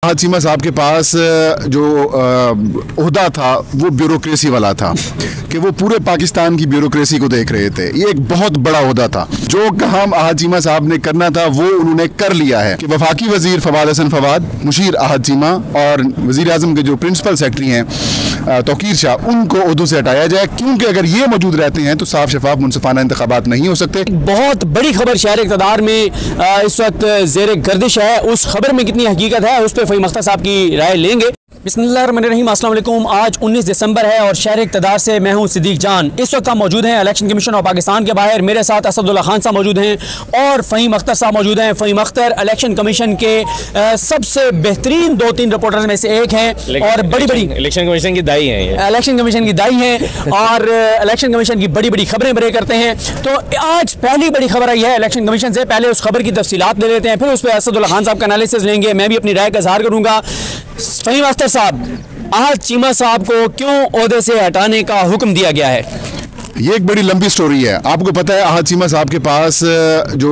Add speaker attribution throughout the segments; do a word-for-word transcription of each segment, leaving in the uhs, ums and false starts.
Speaker 1: चीमा साहब के पास जो ओहदा था वो ब्यूरोक्रेसी वाला था कि वो पूरे पाकिस्तान की ब्यूरोक्रेसी को देख रहे थे। ये एक बहुत बड़ा ओहदा था। जो काम आहद चीमा साहब ने करना था वो उन्होंने कर लिया है कि वफाकी वजीर फवाद हसन फवाद, मुशीर आहद चीमा और वजीर आजम के जो प्रिंसिपल सेक्रेटरी हैं तौकीर शाह, उनको ओहदों से हटाया जाए, क्योंकि अगर ये मौजूद रहते हैं तो साफ शफाफ मुनसिफाना इंतखाबात नहीं हो सकते।
Speaker 2: बहुत बड़ी खबर शहर इक़्तिदार में इस वक्त ज़ेर गर्दिश है। उस खबर में कितनी हकीकत है उस पर फ़हीम अख्तर साहब की राय लेंगे। बिस्मिल्लाहिर्रहमानिर्रहीम, अस्सलाम वालेकुम। आज उन्नीस दिसंबर है और शहर इक़्तिदार से मैं हूं सिद्दीक जान। इस वक्त हम मौजूद हैं इलेक्शन कमीशन ऑफ पाकिस्तान के बाहर। मेरे साथ असदुल्ला खान साहब मौजूद हैं और फ़हीम अख्तर साहब मौजूद हैं। फ़हीम अख्तर इलेक्शन कमीशन के आ, सबसे बेहतरीन दो तीन रिपोर्टर्स में से एक हैं और बड़ी बड़ी
Speaker 3: इलेक्शन कमीशन की दाई हैं
Speaker 2: इलेक्शन कमीशन की दाई हैं और इलेक्शन कमीशन की बड़ी बड़ी खबरें बरे करते हैं। तो आज पहली बड़ी खबर आई है इलेक्शन कमीशन से। पहले उस खबर की तफसीलात ले लेते हैं, फिर उस पर असदुल्ला खान साहब का एनालिसिस लेंगे, मैं भी अपनी राय का इज़हार करूँगा। फ़हीम अख्तर साहब, आहद चीमा साहब को क्यों ओहदे से हटाने का हुक्म दिया गया है?
Speaker 1: ये एक बड़ी लंबी स्टोरी है। आपको पता है आहद चीमा साहब के पास जो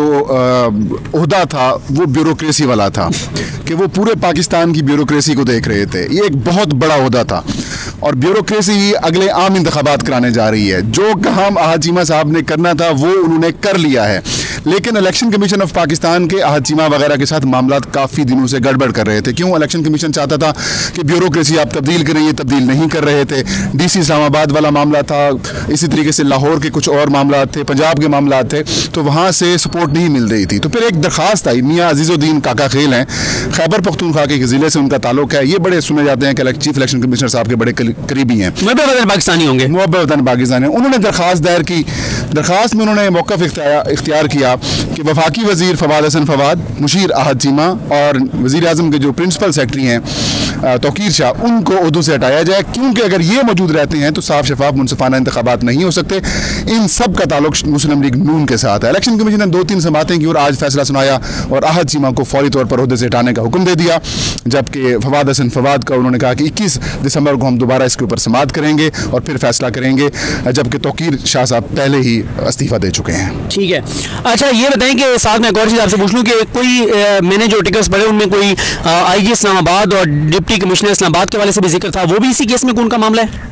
Speaker 1: ओहदा था वो ब्यूरोक्रेसी वाला था कि वो पूरे पाकिस्तान की ब्यूरोक्रेसी को देख रहे थे। ये एक बहुत बड़ा ओहदा था और ब्यूरोक्रेसी अगले आम इंतखाबात कराने जा रही है। जो काम आहद चीमा साहब ने करना था वो उन्होंने कर लिया है, लेकिन इलेक्शन कमीशन ऑफ पाकिस्तान के आहद चीमा वगैरह के साथ मामला काफ़ी दिनों से गड़बड़ कर रहे थे। क्यों? इलेक्शन कमीशन चाहता था कि ब्यूरोक्रेसी आप तब्दील करें, ये तब्दील नहीं कर रहे थे। डी सी इस्लामाबाद वाला मामला था, इसी तरीके से लाहौर के कुछ और मामला थे, पंजाब के मामला थे, तो वहाँ से सपोर्ट नहीं मिल रही थी। तो फिर एक दरख्वास्त आई, मियाँ अजीज़ुद्दीन काका खेल हैं, खैबर पख्तूनख्वा के ज़िले से उनका ताल्लुक है। ये बड़े सुने जाते हैं कि चीफ इलेक्शन कमिश्नर साहब के बड़े करीबी हैं,
Speaker 2: मुहब्बत पाकिस्तानी होंगे,
Speaker 1: मुहब्बत पाकिस्तानी। उन्होंने दरख्वास्त दायर की। दरख्वास्त में उन्होंने मौक़िफ़ इख्तियार किया कि वफाकी वजीर फवाद हसन फवाद, मुशीर आहद चीमा और वजीर आजम के जो प्रिंसिपल सेक्रेटरी हैं तौकीर शाह, उनको ओहदों से हटाया जाए, क्योंकि अगर ये मौजूद रहते हैं तो साफ शफाफ मुनसिफाना इंतखाबात नहीं हो सकते। इन सब का ताल्लुक मुस्लिम लीग नून के साथ है। इलेक्शन कमीशन ने दो तीन समातें की और आज फैसला सुनाया और आहद चीमा को फौरी तौर पर ओहदे से हटाने का हुक्म दे दिया, जबकि फवाद हसन फवाद का उन्होंने कहा कि इक्कीस दिसंबर को हम दोबारा इसके ऊपर समात करेंगे और फिर फैसला करेंगे, जबकि तौकीर शाह साहब पहले ही इस्तीफा दे चुके हैं।
Speaker 2: ठीक है, अच्छा ये बताएं कि साथ में एक और चीज़ आपसे पूछ लूँ कि कोई आ, मैंने जो टिकट्स पढ़े उनमें कोई आई जी इस्लामाबाद और डिप्टी कमिश्नर इस्लामाबाद के वाले से भी जिक्र था, वो भी इसी केस में कौन का मामला है?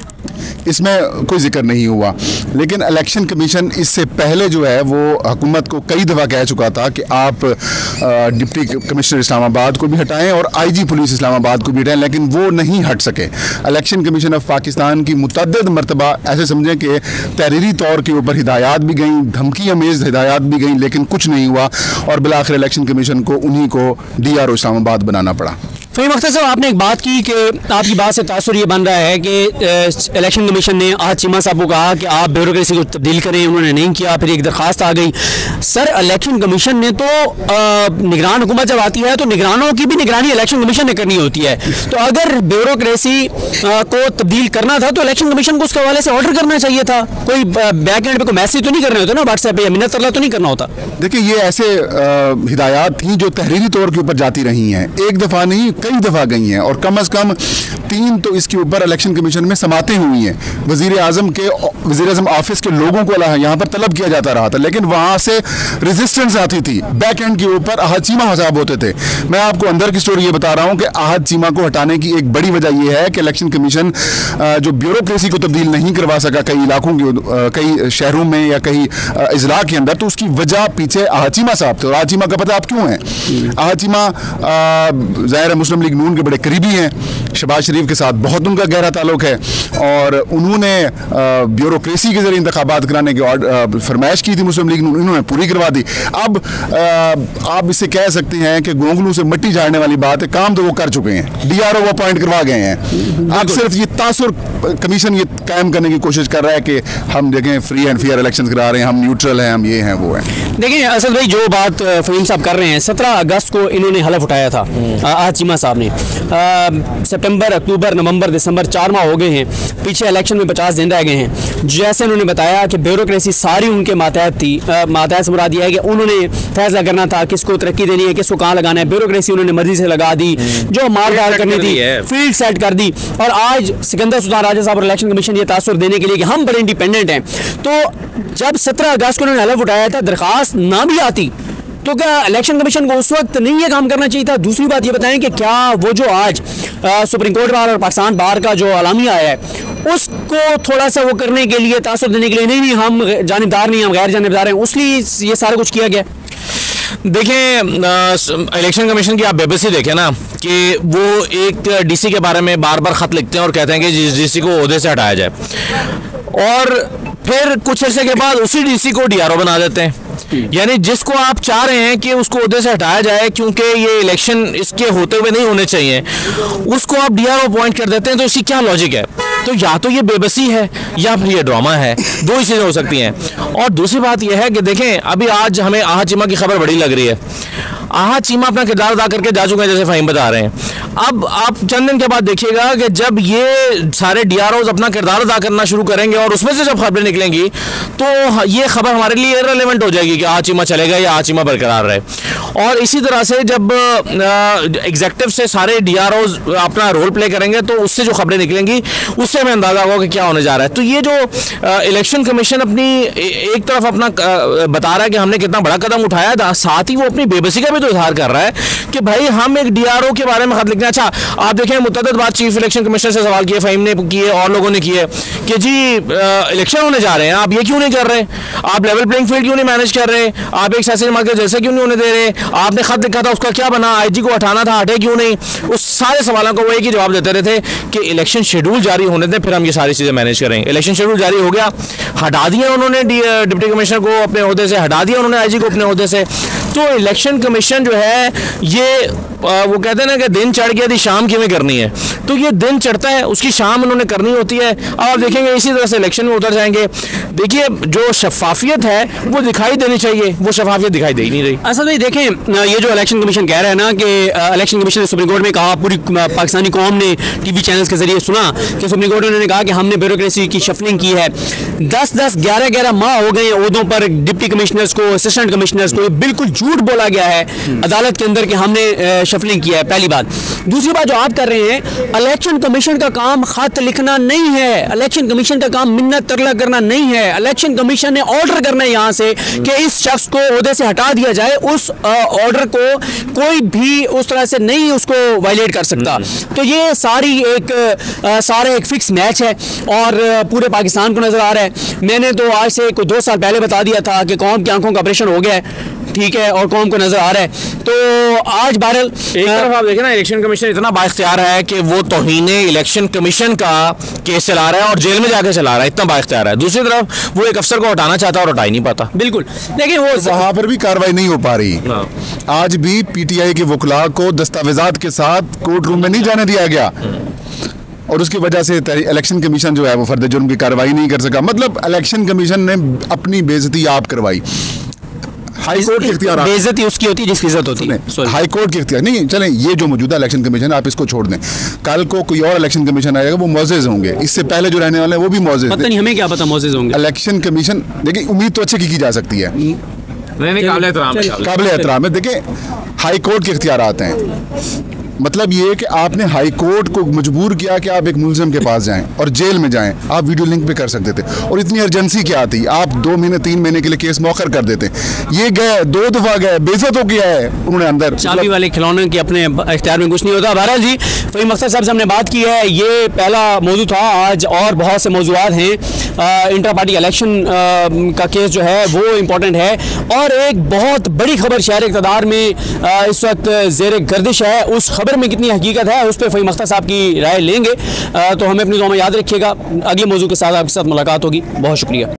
Speaker 1: इसमें कोई जिक्र नहीं हुआ, लेकिन इलेक्शन कमीशन इससे पहले जो है वो हुकूमत को कई दफ़ा कह चुका था कि आप डिप्टी कमिश्नर इस्लामाबाद को भी हटाएं और आईजी पुलिस इस्लामाबाद को भी हटाएं, लेकिन वो नहीं हट सके। इलेक्शन कमीशन ऑफ पाकिस्तान की मुतअद्दिद मरतबा ऐसे समझें कि तहरीरी तौर के ऊपर हिदायत भी गई, धमकी अमेज़ हिदायत भी गई, लेकिन कुछ नहीं हुआ और बिलाखिर इलेक्शन कमीशन को उन्हीं को डी आर ओ इस्लामाबाद बनाना पड़ा।
Speaker 2: फ़हीम अख्तर साहब, आपने एक बात की कि आपकी बात से तासुर ये बन रहा है कि इलेक्शन कमीशन ने आहद चीमा साहब को कहा कि आप ब्यूरोक्रेसी को तब्दील करें, उन्होंने नहीं किया, फिर एक दरख्वास्त आ गई। सर, इलेक्शन कमीशन ने तो निगरान हुकूमत जब आती है तो निगरानों की भी निगरानी इलेक्शन कमीशन ने करनी होती है। तो अगर ब्यूरोक्रेसी को तब्दील करना था तो इलेक्शन कमीशन को उसके हवाले से ऑर्डर करना चाहिए था। कोई बैक एंड पे कोई मैसेज तो नहीं करने होते ना, व्हाट्सएप पे या मिन्नत तरला तो नहीं करना होता।
Speaker 1: देखिए, ये ऐसे हिदायत थी जो तहरीरी तौर के ऊपर जाती रही हैं, एक दफ़ा नहीं कई दफ़ा गई हैं और कम अज़ कम तीन तो इसके ऊपर इलेक्शन कमीशन में समातें हुई हैं। वज़ीर आज़म के वज़ीर आज़म ऑफिस के लोगों को यहाँ पर तलब किया जाता रहा था, लेकिन वहाँ से रेजिस्टेंस आती थी। बैक एंड के ऊपर आहद चीमा हिसाब होते थे। मैं आपको अंदर की स्टोरी ये बता रहा हूँ कि आहद चीमा को हटाने की एक बड़ी वजह यह है कि इलेक्शन कमीशन जो ब्यूरोक्रेसी को तब्दील नहीं करवा सका कई इलाकों की, कई शहरों में या कई अजला के अंदर, तो उसकी वजह पीछे आहद चीमा साहब थे। और आहद चीमा का पता आप क्यों है? आहद चीमा ज़ाहिर मुस्लिम लीग नून के बड़े करीबी हैं, शहबाज शरीफ के साथ बहुत उनका गहरा ताल्लुक है और उन्होंने ब्यूरोक्रेसी के जरिए इंतखाबात कराने की फरमाइश की थी मुस्लिम लीग नून, इन्होंने पूरी करवा दी। अब आप इससे कह सकते हैं कि गोंगलू से मिट्टी झाड़ने वाली बात है, काम तो वो कर चुके हैं, डी आर ओ वो अपॉइंट करवा गए हैं। अब सिर्फ ये तासुर कमीशन ये कायम करने की कोशिश कर रहा है कि हम देखें फ्री एंड फेयर इलेक्शन करा रहे हैं, हम न्यूट्रल हैं, हम ये हैं वो हैं।
Speaker 2: देखिए असद भाई, जो बात फ़हीम साहब कर रहे हैं, सत्रह अगस्त को इन्होंने हलफ उठाया था आहद चीमा साहब ने। सितंबर, अक्टूबर, नवंबर, दिसंबर चार माह हो गए हैं, पीछे इलेक्शन में पचास दिन रह गए हैं। जैसे उन्होंने बताया कि ब्यूरोक्रेसी सारी उनके मातहत थी, मातहत से मुराद यह है कि उन्होंने फैसला करना था किसको तरक्की देनी है, किसको कहाँ लगाना है। ब्यूरोक्रेसी उन्होंने मर्जी से लगा दी, जो मार डाल करनी थी फील्ड सेट कर दी। और आज सिकंदर सुल्तान राजा साहब और इलेक्शन कमीशन ये तासुर देने के लिए कि हम बड़े इंडिपेंडेंट हैं। तो जब सत्रह अगस्त को उन्होंने हलफ उठाया था, दरख्वास्त ना भी आती तो क्या इलेक्शन कमीशन को उस वक्त नहीं ये काम करना चाहिए था? दूसरी बात ये बताएं कि क्या वो जो आज आ, सुप्रीम कोर्ट बार और पाकिस्तान बार का जो अलामिया आया है उसको थोड़ा सा वो करने के लिए, तासुर देने के लिए, नहीं नहीं हम जानिबदार नहीं, हम गैर जानिबदार हैं, उसलिए ये सारा कुछ किया गया?
Speaker 3: देखिए, इलेक्शन कमीशन की आप बेबसी देखें ना कि वो एक डीसी के बारे में बार बार ख़त लिखते हैं और कहते हैं कि जिस डीसी को ओहदे से हटाया जाए, और फिर कुछ अर्से के बाद उसी डीसी को डीआरओ बना देते हैं। यानी जिसको आप चाह रहे हैं कि उसको ओहदे से हटाया जाए क्योंकि ये इलेक्शन इसके होते हुए नहीं होने चाहिए, उसको आप डीआरओ अपॉइंट कर देते हैं। तो इसकी क्या लॉजिक है? तो या तो ये बेबसी है या फिर ये ड्रामा है, दो ही चीज़ें हो सकती हैं। और दूसरी बात यह है कि देखें, अभी आज हमें आहा चीमा की खबर बड़ी लग रही है। आहा चीमा अपना किरदार अदा करके जा चुके हैं, जैसे फ़हीम बता रहे हैं। अब आप चंद दिन के बाद देखिएगा कि जब ये सारे डीआरओज अपना किरदार अदा करना शुरू करेंगे और उसमें से जब खबरें निकलेंगी तो ये खबर हमारे लिए इररिलेवेंट हो जाएगी कि आहा चीमा चलेगा या आहा चीमा बरकरार रहे। और इसी तरह से जब एग्जेक्टिव से सारे डीआरओज अपना रोल प्ले करेंगे तो उससे जो खबरें निकलेंगी उससे हमें अंदाज़ा होगा कि क्या होने जा रहा है। तो ये जो इलेक्शन कमीशन अपनी एक तरफ अपना बता रहा है कि हमने कितना बड़ा कदम उठाया, साथ ही वो अपनी बेबसी का भी तो इजहार कर रहा है कि भाई हम एक डीआरओ के बारे में खत लिखना। अच्छा, आप देखें, मुतअद्दिद बात चीफ इलेक्शन कमिश्नर से सवाल किए, फ़हीम ने किए और लोगों ने किए कि जी इलेक्शन होने जा रहे हैं, आप ये क्यों नहीं कर रहे, आप लेवल प्लेइंग फील्ड क्यों नहीं मैनेज कर रहे, आप एक सियासी जमात के जैसे क्यों नहीं होने दे रहे, आपने खत लिखा था उसका क्या बना, आईजी को हटाना था, हटे क्यों नहीं? उस सारे सवालों को वो एक ही जवाब देते रहे थे कि इलेक्शन शेड्यूल जारी होने दें, फिर हम ये सारी चीज़ें मैनेज करेंगे। इलेक्शन शेड्यूल जारी हो गया, हटा दिया उन्होंने डिप्टी कमिश्नर को अपने ओहदे से, हटा दिया उन्होंने आईजी को अपने ओहदे से। तो इलेक्शन कमीशन जो है ये वो कहते हैं ना कि दिन चढ़ गया थी शाम किमें करनी है, तो ये दिन चढ़ता है उसकी शाम उन्होंने करनी होती है। अब आप देखेंगे इसी तरह से इलेक्शन में उतर जाएंगे। देखिए, जो शफाफियत है वो दिखाई देनी चाहिए, वो शफाफियत दिखाई दे ही नहीं रही।
Speaker 2: असल में देखें, ये जो इलेक्शन कमीशन कह रहा है ना कि इलेक्शन कमीशन ने सुप्रीम कोर्ट में कहा, पूरी पाकिस्तानी कौम ने टीवी चैनल्स के जरिए सुना कि सुप्रीम कोर्ट ने कहा कि हमने ब्यूरोक्रेसी की शफलिंग की है। दस दस ग्यारह ग्यारह माह हो गए ओहदों पर डिप्टी कमिश्नर्स को, असिस्टेंट कमिश्नर्स को, बिल्कुल झूठ बोला गया है अदालत के अंदर कि हमने शफलिंग किया है, पहली बात। दूसरी बात जो आप कर रहे हैं, इलेक्शन कमीशन का काम खत लिखना नहीं है, इलेक्शन कमीशन का काम मिन्नत तरला करना नहीं है। इलेक्शन कमीशन ने ऑर्डर करना है यहाँ से कि इस शख्स को ओहदे से हटा दिया जाए। उस ऑर्डर को कोई भी उस तरह से नहीं उसको वायलेट कर सकता। तो ये सारी एक आ, सारा एक फिक्स मैच है और पूरे पाकिस्तान को नजर आ रहा है। मैंने तो आज से कोई दो साल पहले बता दिया था कि कौम की आंखों का ऑपरेशन हो गया है, ठीक है, और कौम को नजर आ रहा है। तो आज बहरहाल
Speaker 3: एक तरफ आप देखें ना, इलेक्शन कमीशन इतना बाइख्तियार है कि वो तौहीने इलेक्शन कमीशन का केस चला रहा है और जेल में जाके चला रहा है, इतना बाइख्तियार है। दूसरी तरफ वो एक अफसर को हटाना चाहता है और हटा ही नहीं पाता।
Speaker 2: बिल्कुल, लेकिन वो
Speaker 1: वहां पर भी कार्रवाई नहीं हो पा रही। आज भी पीटीआई के वकला को दस्तावेजात के साथ कोर्ट रूम में नहीं जाने दिया गया और उसकी वजह से इलेक्शन कमीशन जो है वो फर्द जुर्म की कार्रवाई नहीं कर सका। मतलब इलेक्शन कमीशन ने अपनी बेइज्जती आप करवाई। हाई कोर्ट के इख्तियार,
Speaker 2: बेइज्जती उसकी होती है जिसकी इज्जत होती है।
Speaker 1: हाई कोर्ट के इख्तियार नहीं, चलें, ये जो मौजूदा इलेक्शन कमीशन है आप इसको छोड़ दें, कल को कोई और इलेक्शन कमीशन आएगा वो मौजूद होंगे, इससे पहले जो रहने वाले हैं वो भी मौजूद।
Speaker 2: पता नहीं, हमें क्या पता मौजूद होंगे।
Speaker 1: इलेक्शन कमीशन देखिए, उम्मीद तो अच्छी की, की जा सकती है, काबिल एहतराम है। देखिए, हाई कोर्ट के इख्तियार आते हैं, मतलब ये कि आपने हाई कोर्ट को मजबूर किया कि आप एक मुलजिम के पास जाएं और जेल में जाएं। आप वीडियो लिंक पे कर सकते थे और इतनी अर्जेंसी क्या थी, आप दो महीने तीन महीने के लिए केस मौखर कर देते। ये गए, दो दफा गए, बेइज्जत हो गया है उन्होंने अंदर।
Speaker 2: चाबी वाले खिलौने के अपने इख्तियार में कुछ नहीं होता। बहरहाल जी, फ़हीम अख्तर साहब से हमने बात की है, ये पहला मौजू था। आज और बहुत से मौजूआत हैं। इंटर पार्टी इलेक्शन का केस जो है वो इम्पोर्टेंट है और एक बहुत बड़ी खबर शहर इक़्तिदार में आ, इस वक्त ज़ेर गर्दिश है। उस खबर में कितनी हकीकत है उस पर फ़हीम अख्तर साहब की राय लेंगे। आ, तो हमें अपनी दुआ में याद रखिएगा। अगले मौजू के साथ आपके साथ मुलाकात होगी। बहुत शुक्रिया।